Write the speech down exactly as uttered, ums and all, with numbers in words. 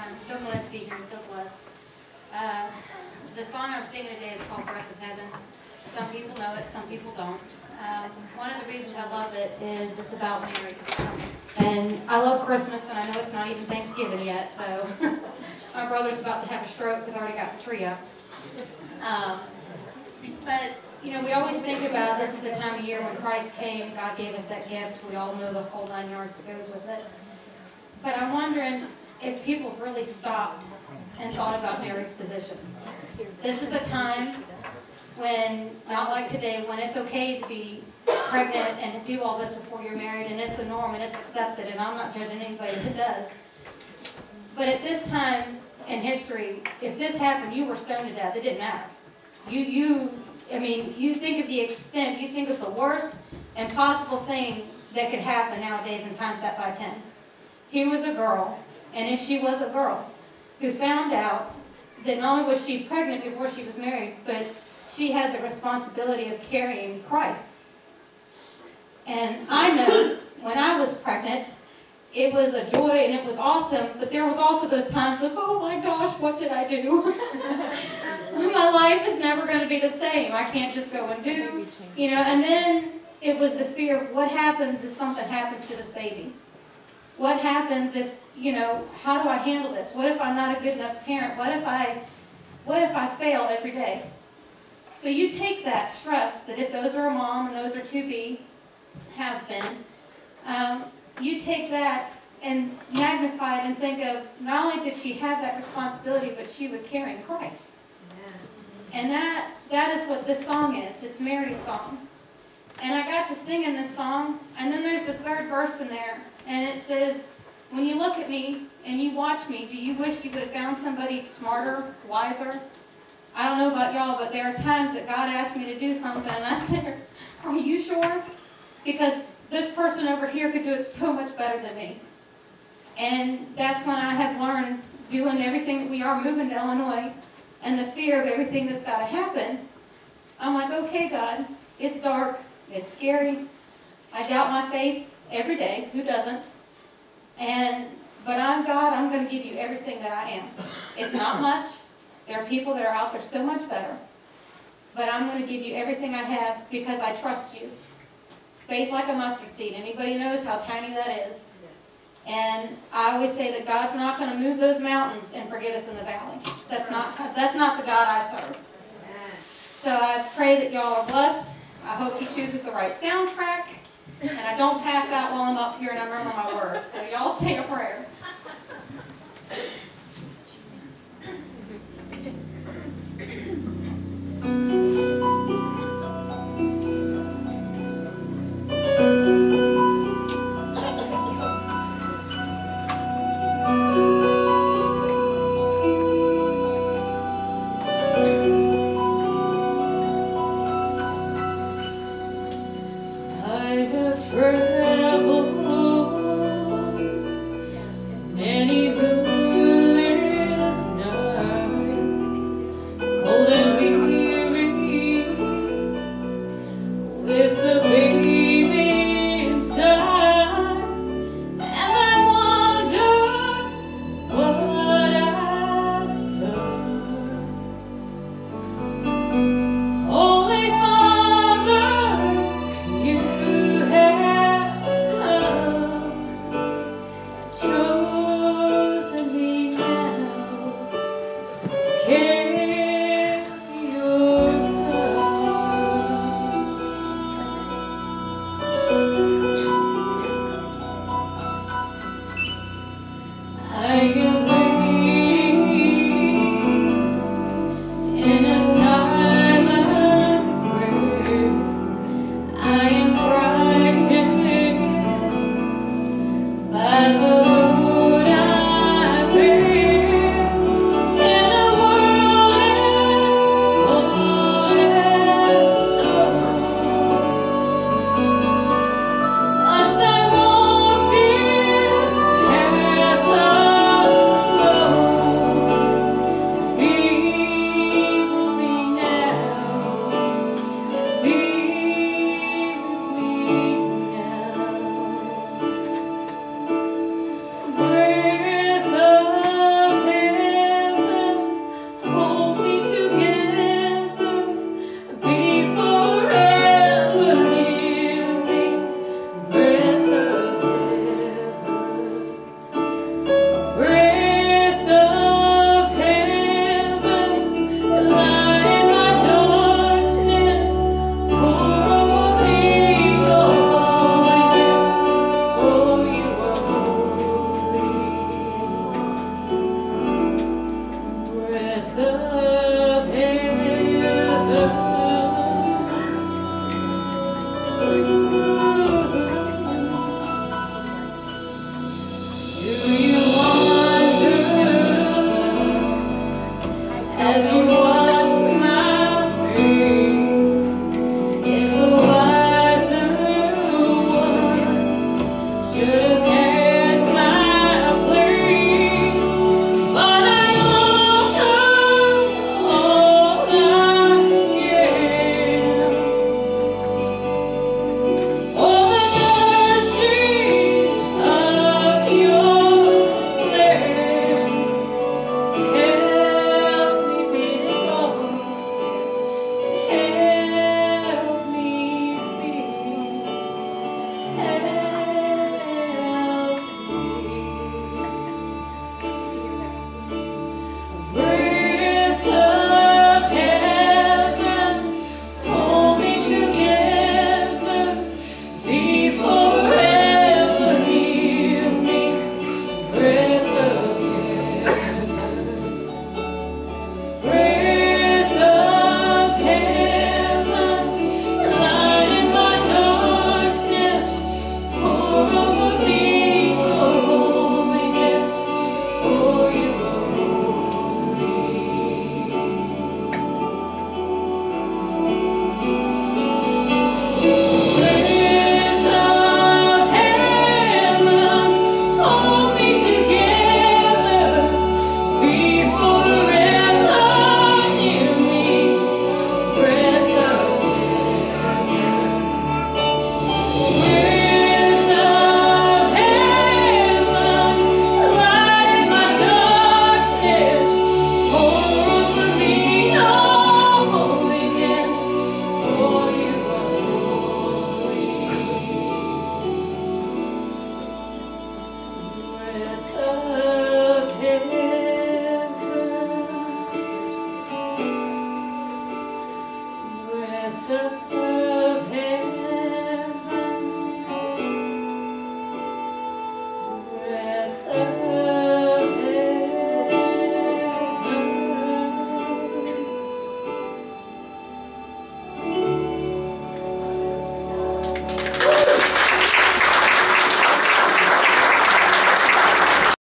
I'm so blessed to be here, so blessed. Uh, the song I'm singing today is called Breath of Heaven. Some people know it, some people don't. Um, one of the reasons I love it is it's about Mary. And I love Christmas, and I know it's not even Thanksgiving yet, so my brother's about to have a stroke because I already got the tree up. Um, but, you know, we always think about this is the time of year when Christ came, God gave us that gift. We all know the whole nine yards that goes with it. But I'm wondering if people have really stopped and thought about Mary's position. This is a time when, not like today, when it's okay to be pregnant and to do all this before you're married, and it's a norm and it's accepted, and I'm not judging anybody that does. But at this time in history, if this happened, you were stoned to death. It didn't matter. You, you, I mean, you think of the extent, you think of the worst and possible thing that could happen nowadays and times that by ten. Here was a girl, and if she was a girl, who found out that not only was she pregnant before she was married, but she had the responsibility of carrying Christ. And I know when I was pregnant, it was a joy and it was awesome, but there was also those times of, oh my gosh, what did I do? My life is never going to be the same. I can't just go and do, you know, and then it was the fear of what happens if something happens to this baby? What happens if, you know, how do I handle this? What if I'm not a good enough parent? What if I, what if I fail every day? So you take that stress that if those are a mom and those are to be, have been, um, you take that and magnify it and think of not only did she have that responsibility, but she was carrying Christ. Yeah. And that, that is what this song is. It's Mary's song. And I got to sing in this song, and then there's the third verse in there, and it says, when you look at me and you watch me, do you wish you could have found somebody smarter, wiser? I don't know about y'all, but there are times that God asked me to do something, and I said, are you sure? Because this person over here could do it so much better than me. And that's when I have learned, doing everything that we are moving to Illinois, and the fear of everything that's got to happen, I'm like, okay, God, it's dark. It's scary. I doubt my faith every day. Who doesn't? And but I'm God. I'm going to give you everything that I am. It's not much. There are people that are out there so much better. But I'm going to give you everything I have because I trust you. Faith like a mustard seed. Anybody knows how tiny that is. And I always say that God's not going to move those mountains and forget us in the valley. That's not, that's not the God I serve. So I pray that y'all are blessed. I hope he chooses the right soundtrack, and I don't pass out while I'm up here and I remember my words. So y'all say a prayer. I